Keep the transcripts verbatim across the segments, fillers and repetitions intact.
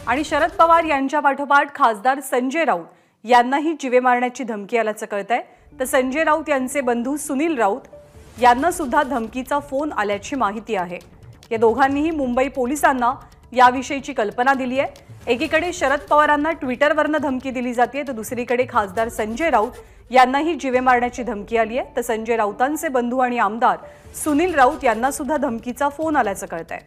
आणि शरद पवार यांच्या पाठोपाठ खासदार संजय राऊत यांनाही जीवे मारण्याची धमकी आल्याचं कळतंय। तर संजय राऊत यांचे बंधू सुनील राऊत यांना सुद्धा धमकीचा फोन आल्याची माहिती आहे। या दोघांनीही मुंबई पोलिसांना याविषयीची कल्पना दिली आहे। एकीकडे शरद पवारांना ट्विटरवरनं धमकी दिली जाते, तर दुसरीकडे खासदार संजय राऊत यांनाही जीवे मारण्याची धमकी आली आहे। तर संजय राऊतांचे बंधू आणि आमदार सुनील राऊत यांना सुद्धा धमकीचा फोन आल्याचं कळतंय।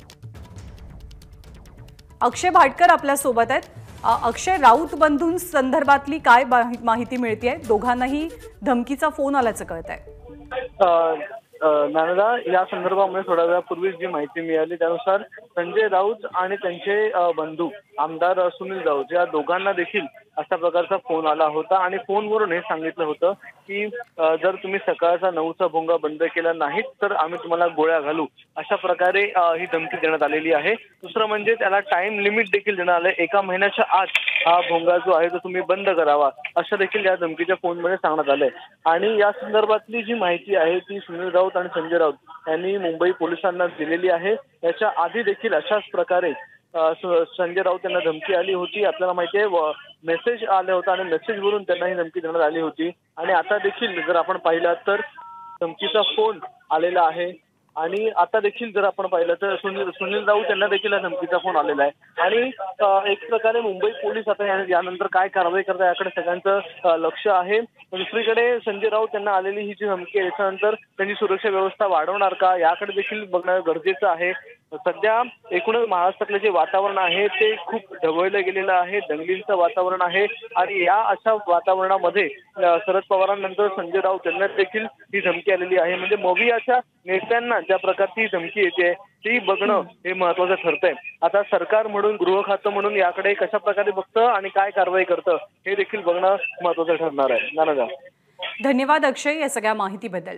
अक्षय भाटकर आपल्या सोबत आहेत। अक्षय, राऊत बंधूं संदर्भातली काय माहिती मिळतेय? दोघांनाही धमकीचा फोन आल्याचं कळतंय। नानदा, या संदर्भामध्ये थोड्या वेळापूर्वी जी माहिती मिळाली त्यानुसार संजय राऊत आणि त्यांचे बंधू आमदार सुनील राऊत या दोघांना देखील अशा प्रकारचा फोन आला होता आणि फोनवरून हे सांगितलं होतं की जर तुम्ही सकाळचा नऊचा भोंगा बंद केला नाहीत तर आम्ही तुम्हाला गोळ्या घालू, अशा प्रकारे ही धमकी देण्यात आलेली आहे। दुसरं म्हणजे त्याला टाइम लिमिट देखील देण्यात आलंय, एका महिन्याच्या आत हा भोंगा जो आहे तो तुम्ही बंद करावा, असं देखील या धमकीच्या फोनमध्ये सांगण्यात आलंय। आणि या संदर्भातली जी माहिती आहे ती सुनील राऊत आणि संजय राऊत यांनी मुंबई पोलिसांना दिलेली आहे। याच्या आधी देखील अशाच प्रकारे संजय राऊत यांना धमकी आली होती। आपल्याला माहिती आहे मेसेज आले होता आणि मेसेजवरून त्यांना ही धमकी देण्यात आली होती। आणि आता देखील जर आपण पाहिलं तर धमकीचा फोन आलेला आहे आणि आता देखील जर आपण पाहिलं तर सुनील सुनील राऊत यांना देखील हा धमकीचा फोन आलेला आहे। आणि एक प्रकारे मुंबई पोलीस आता यानंतर काय कारवाई करतात याकडे सगळ्यांचं लक्ष आहे। दुसरीकडे संजय राऊत यांना आलेली ही जी धमकी आहे त्याच्यानंतर त्यांची सुरक्षा व्यवस्था वाढवणार का याकडे देखील बघणं गरजेचं आहे। सध्या एकूणच महाराष्ट्रातलं जे वातावरण आहे ते खूप ढवळलं गेलेलं आहे, दंगलींचं वातावरण आहे। आणि या अशा वातावरणामध्ये शरद पवारांनंतर संजय राऊत यांना देखील ही धमकी आलेली आहे। म्हणजे मोवियाच्या नेत्यांना ज्या प्रकारची धमकी येते ती बघणं हे महत्वाचं ठरतंय। आता सरकार म्हणून, गृह खातं म्हणून याकडे कशा प्रकारे बघतं आणि काय कारवाई करतं हे देखील बघणं महत्वाचं ठरणार आहे। नानदा, धन्यवाद अक्षय या सगळ्या माहितीबद्दल।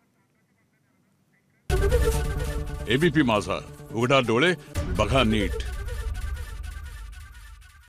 एबीपी माझा, उघडा डोळे बघा नीट।